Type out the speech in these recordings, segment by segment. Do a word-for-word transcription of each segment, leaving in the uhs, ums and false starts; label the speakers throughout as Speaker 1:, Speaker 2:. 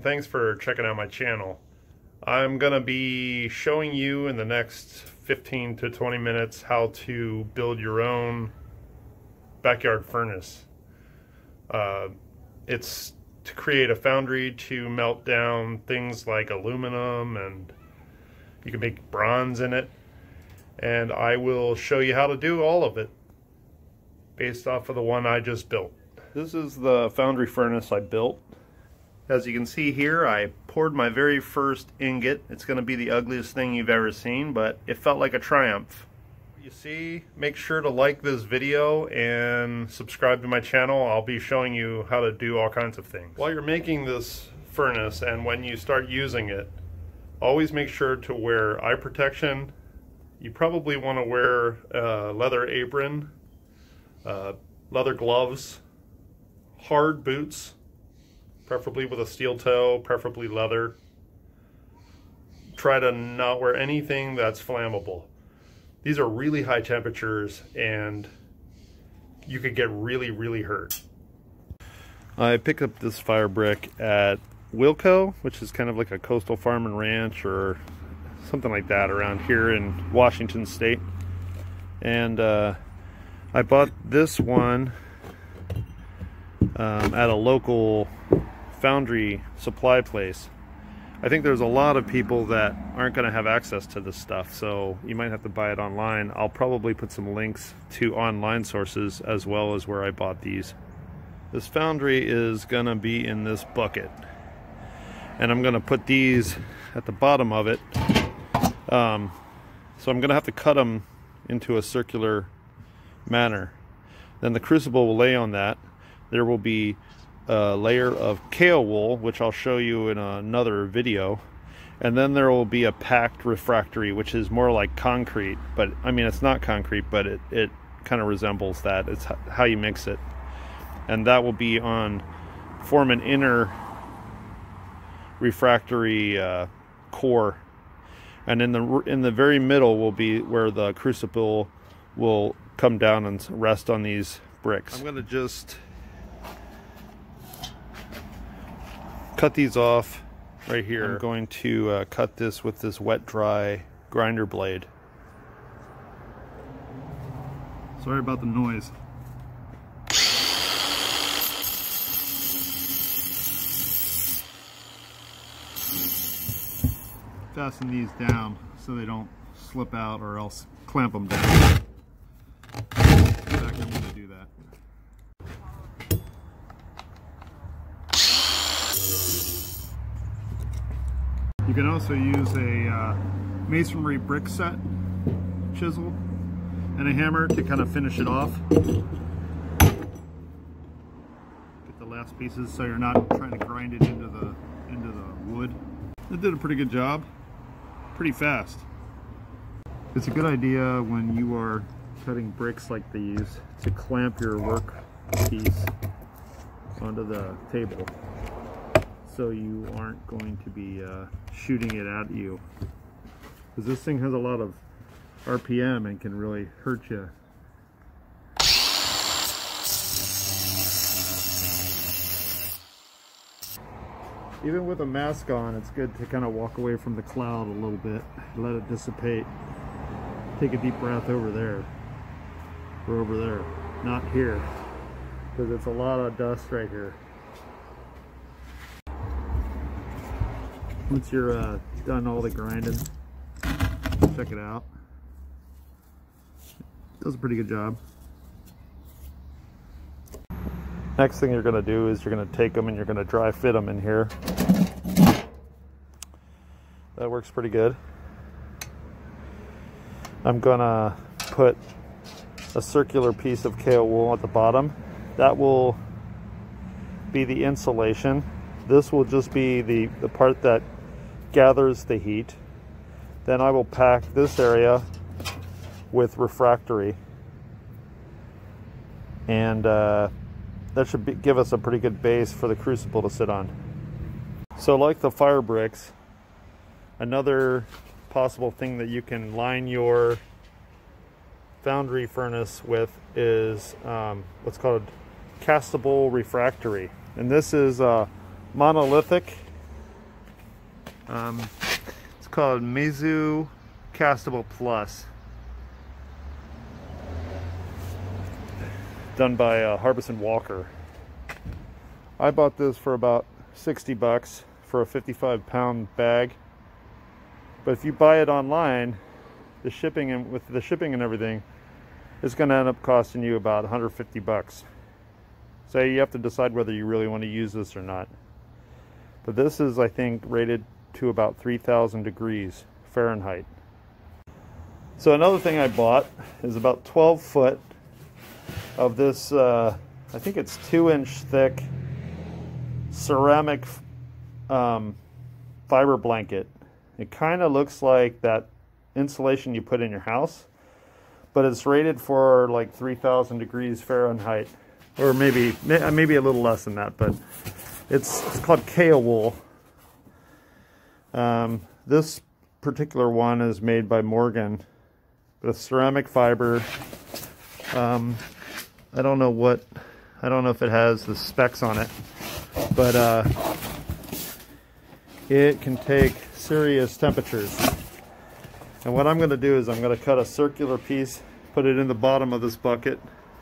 Speaker 1: Thanks for checking out my channel. I'm gonna be showing you in the next fifteen to twenty minutes how to build your own backyard furnace. Uh, it's to create a foundry to melt down things like aluminum, and you can make bronze in it. And I will show you how to do all of it based off of the one I just built. This is the foundry furnace I built. As you can see here, I poured my very first ingot. It's going to be the ugliest thing you've ever seen, but it felt like a triumph. You see, make sure to like this video and subscribe to my channel. I'll be showing you how to do all kinds of things. While you're making this furnace and when you start using it, always make sure to wear eye protection. You probably want to wear a leather apron, uh, leather gloves, hard boots, preferably with a steel toe, preferably leather. Try to not wear anything that's flammable. These are really high temperatures and you could get really, really hurt. I picked up this fire brick at Wilco, which is kind of like a coastal farm and ranch or something like that around here in Washington State. And uh, I bought this one um, at a local foundry supply place. I think there's a lot of people that aren't going to have access to this stuff, so you might have to buy it online. I'll probably put some links to online sources as well as where I bought these. This foundry is going to be in this bucket, and I'm going to put these at the bottom of it. Um, so I'm going to have to cut them into a circular manner. Then the crucible will lay on that. There will be a layer of kaowool, which I'll show you in another video, and then there will be a packed refractory, which is more like concrete, but I mean it's not concrete, but it, it kind of resembles that. It's how you mix it, and that will be on form an inner refractory uh, core, and in the in the very middle will be where the crucible will come down and rest on these bricks. I'm going to just cut these off right here. I'm going to uh, cut this with this wet dry grinder blade. Sorry about the noise. Fasten these down so they don't slip out, or else clamp them down. In fact, I'm going to do that. You can also use a uh, masonry brick set, chisel, and a hammer to kind of finish it off. Get the last pieces so you're not trying to grind it into the into the wood. It did a pretty good job, pretty fast. It's a good idea when you are cutting bricks like these to clamp your work piece onto the table, so you aren't going to be uh, shooting it at you, because this thing has a lot of R P M and can really hurt you. Even with a mask on, it's good to kind of walk away from the cloud a little bit, let it dissipate. Take a deep breath over there, or over there, not here, because it's a lot of dust right here. Once you're uh, done all the grinding, check it out. It does a pretty good job. Next thing you're going to do is you're going to take them and you're going to dry fit them in here. That works pretty good. I'm going to put a circular piece of kaowool at the bottom. That will be the insulation. This will just be the, the part that gathers the heat. Then I will pack this area with refractory, and uh, that should be, give us a pretty good base for the crucible to sit on. So like the fire bricks, another possible thing that you can line your foundry furnace with is um, what's called castable refractory, and this is uh, monolithic Um, it's called Mizu Castable Plus. Done by uh, Harbison Walker. I bought this for about sixty bucks for a fifty-five pound bag. But if you buy it online, the shipping and with the shipping and everything, it's going to end up costing you about one hundred fifty bucks. So you have to decide whether you really want to use this or not. But this is, I think, rated to about three thousand degrees Fahrenheit. So another thing I bought is about twelve foot of this, uh, I think it's two inch thick ceramic um, fiber blanket. It kind of looks like that insulation you put in your house, but it's rated for like three thousand degrees Fahrenheit, or maybe maybe a little less than that, but it's, it's called kaowool. Um, this particular one is made by Morgan, the ceramic fiber. Um, I don't know what, I don't know if it has the specs on it, but uh, it can take serious temperatures. And what I'm going to do is I'm going to cut a circular piece, put it in the bottom of this bucket,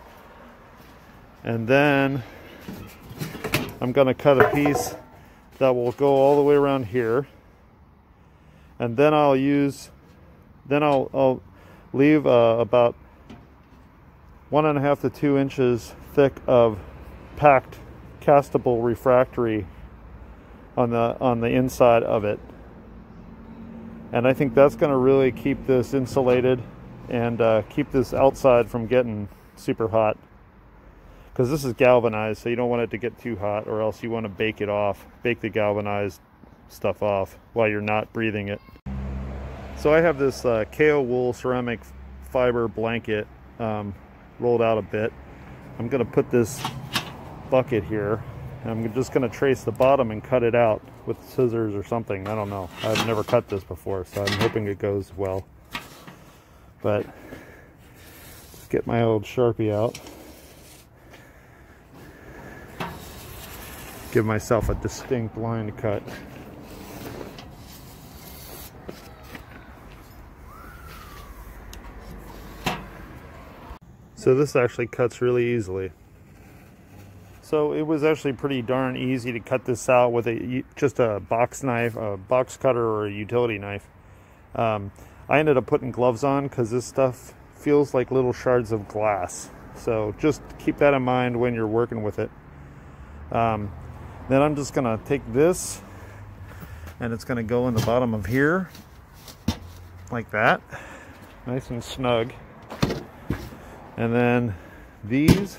Speaker 1: and then I'm going to cut a piece that will go all the way around here, and then I'll use, then I'll, I'll leave uh, about one and a half to two inches thick of packed castable refractory on the on the inside of it. And I think that's going to really keep this insulated and uh, keep this outside from getting super hot. Because this is galvanized, so you don't want it to get too hot, or else you want to bake it off, bake the galvanized stuff off while you're not breathing it. So I have this uh, kaowool ceramic fiber blanket um, rolled out a bit. I'm going to put this bucket here. I'm just going to trace the bottom and cut it out with scissors or something. I don't know. I've never cut this before, so I'm hoping it goes well. But let's get my old Sharpie out. Give myself a distinct line to cut. So this actually cuts really easily. So it was actually pretty darn easy to cut this out with a just a box knife, a box cutter, or a utility knife. Um, I ended up putting gloves on because this stuff feels like little shards of glass. So just keep that in mind when you're working with it. Um, then I'm just gonna take this, and it's gonna go in the bottom of here, like that, nice and snug. And then these.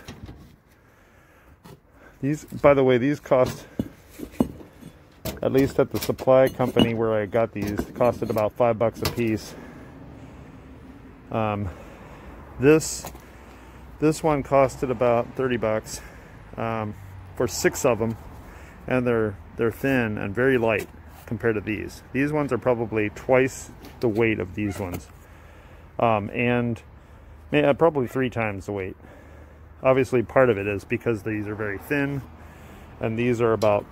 Speaker 1: These, by the way, these cost, at least at the supply company where I got these, costed about five bucks a piece. Um, this, this one costed about thirty bucks um, for six of them, and they're they're thin and very light compared to these. These ones are probably twice the weight of these ones, um, and yeah, probably three times the weight. Obviously, part of it is because these are very thin, and these are about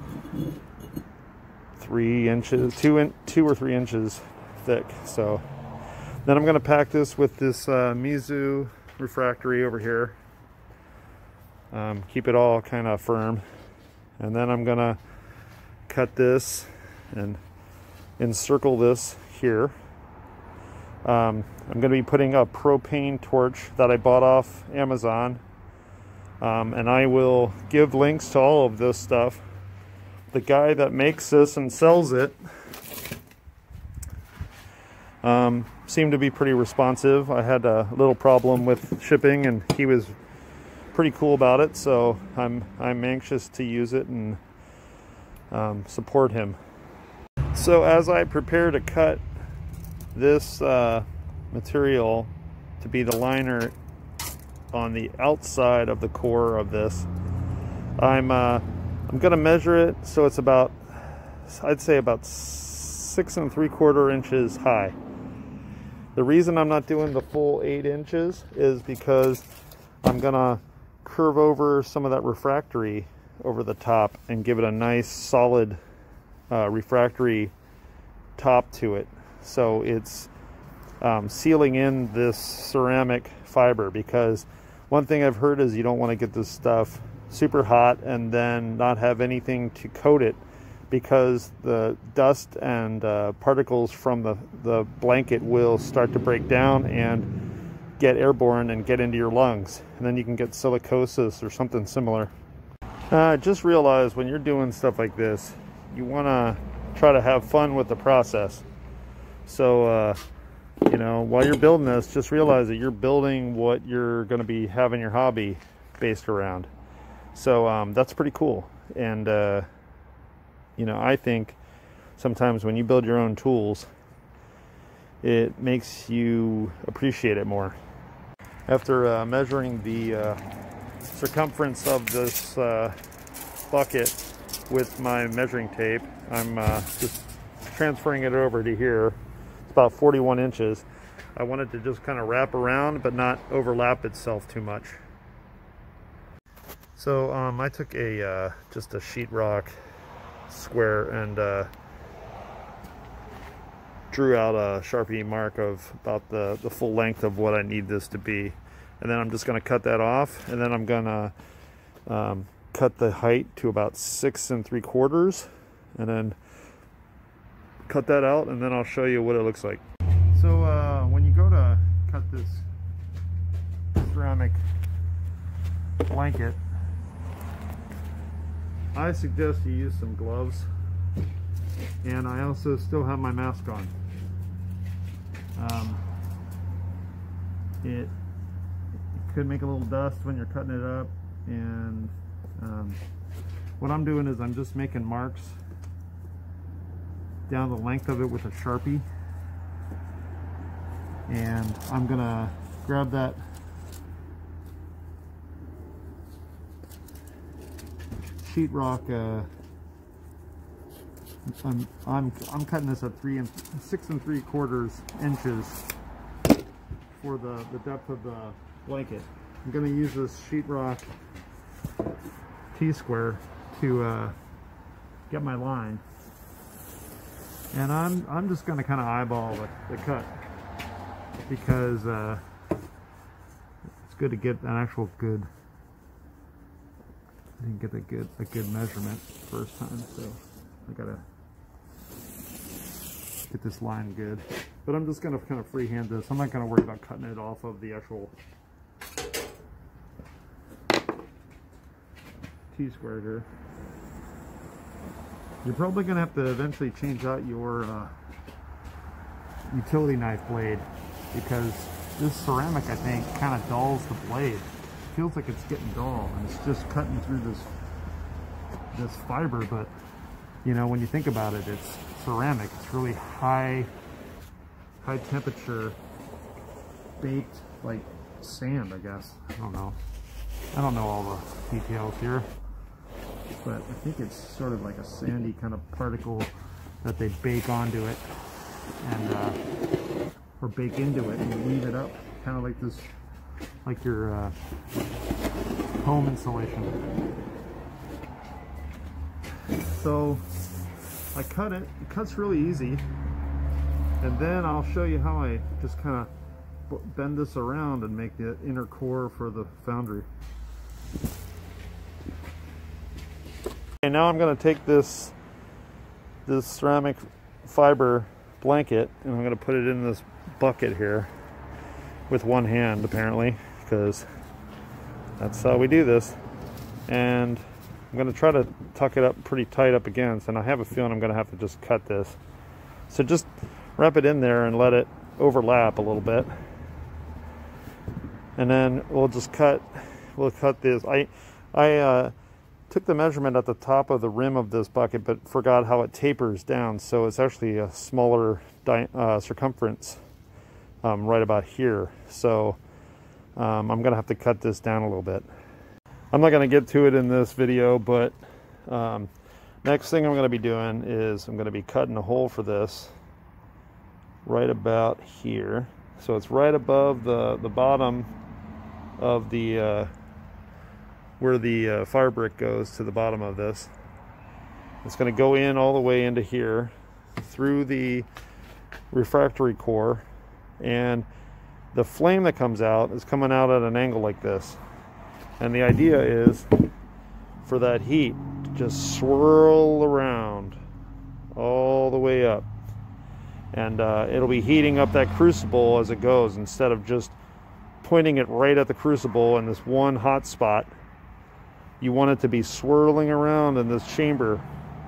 Speaker 1: three inches, two in, two or three inches thick. So then I'm going to pack this with this uh, Mizu refractory over here. Um, keep it all kind of firm, and then I'm going to cut this and encircle this here. Um, I'm going to be putting a propane torch that I bought off Amazon. Um, and I will give links to all of this stuff. The guy that makes this and sells it um, seemed to be pretty responsive. I had a little problem with shipping, and he was pretty cool about it. So I'm I'm anxious to use it and um, support him. So as I prepare to cut this uh, material to be the liner on the outside of the core of this, I'm uh, I'm gonna measure it so it's about, I'd say about six and three quarter inches high. The reason I'm not doing the full eight inches is because I'm gonna curve over some of that refractory over the top and give it a nice solid uh, refractory
Speaker 2: top to it, so it's um, sealing in this ceramic fiber, because one thing I've heard is you don't want to get this stuff super hot and then not have anything to coat it, because the dust and uh, particles from the, the blanket will start to break down and get airborne and get into your lungs, and then you can get silicosis or something similar. Uh, just realize when you're doing stuff like this, you want to try to have fun with the process. So uh, you know, while you're building this, just realize that you're building what you're going to be having your hobby based around. So um, that's pretty cool. And uh, you know, I think sometimes when you build your own tools, it makes you appreciate it more. After uh, measuring the uh, circumference of this uh, bucket with my measuring tape, I'm uh, just transferring it over to here. It's about forty-one inches. I wanted to just kind of wrap around but not overlap itself too much. So um, I took a uh, just a sheetrock square and uh, drew out a Sharpie mark of about the, the full length of what I need this to be. And then I'm just going to cut that off, and then I'm going to um, cut the height to about six and three quarters, and then cut that out, and then I'll show you what it looks like. So uh, when you go to cut this ceramic blanket, I suggest you use some gloves, and I also still have my mask on. Um, it, it could make a little dust when you're cutting it up, and um, what I'm doing is I'm just making marks down the length of it with a Sharpie, and I'm gonna grab that sheetrock. Uh, I'm, I'm I'm cutting this at three and six and three quarters inches for the the depth of the blanket. I'm going to use this sheetrock T-square to uh, get my line, and I'm I'm just going to kind of eyeball the, the cut, because uh, it's good to get an actual good. I didn't get a good a good measurement first time, so I gotta get this line good. But I'm just gonna kind of freehand this. I'm not gonna worry about cutting it off of the actual T-square here. You're probably gonna have to eventually change out your uh, utility knife blade, because this ceramic, I think, kind of dulls the blade. It feels like it's getting dull, and it's just cutting through this this fiber. But you know, when you think about it, it's ceramic. It's really high high temperature baked, like sand, I guess. I don't know. I don't know all the details here, but I think it's sort of like a sandy kind of particle that they bake onto it, and uh, or bake into it and weave it up, kind of like this, like your uh, home insulation. So I cut it. It cuts really easy, and then I'll show you how I just kind of bend this around and make the inner core for the foundry. Okay, now I'm going to take this this ceramic fiber blanket, and I'm going to put it in this bucket here with one hand, apparently, because that's how we do this. And I'm going to try to tuck it up pretty tight up against, and I have a feeling I'm going to have to just cut this. So just wrap it in there and let it overlap a little bit, and then we'll just cut we'll cut this. I I uh, took the measurement at the top of the rim of this bucket, but forgot how it tapers down, so it's actually a smaller di uh, circumference um, right about here. So um, I'm gonna have to cut this down a little bit. I'm not going to get to it in this video, but um, next thing I'm going to be doing is I'm going to be cutting a hole for this right about here. So it's right above the, the bottom of the, uh, where the uh, fire brick goes to the bottom of this. It's going to go in all the way into here. through the refractory core, and the flame that comes out is coming out at an angle like this. And the idea is for that heat to just swirl around all the way up. And uh, it'll be heating up that crucible as it goes, instead of just pointing it right at the crucible in this one hot spot. You want it to be swirling around in this chamber,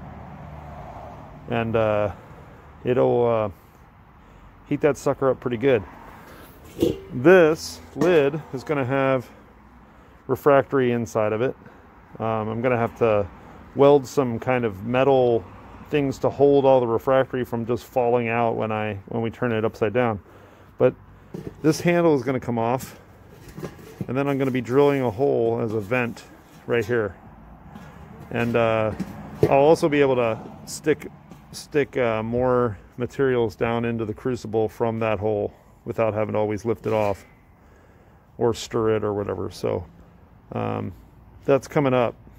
Speaker 2: and uh, it'll uh, heat that sucker up pretty good. This lid is going to have refractory inside of it. Um, I'm going to have to weld some kind of metal things to hold all the refractory from just falling out when I when we turn it upside down. But this handle is going to come off, and then I'm going to be drilling a hole as a vent right here, and uh, I'll also be able to stick stick uh, more materials down into the crucible from that hole without having to always lift it off or stir it or whatever. So um, that's coming up.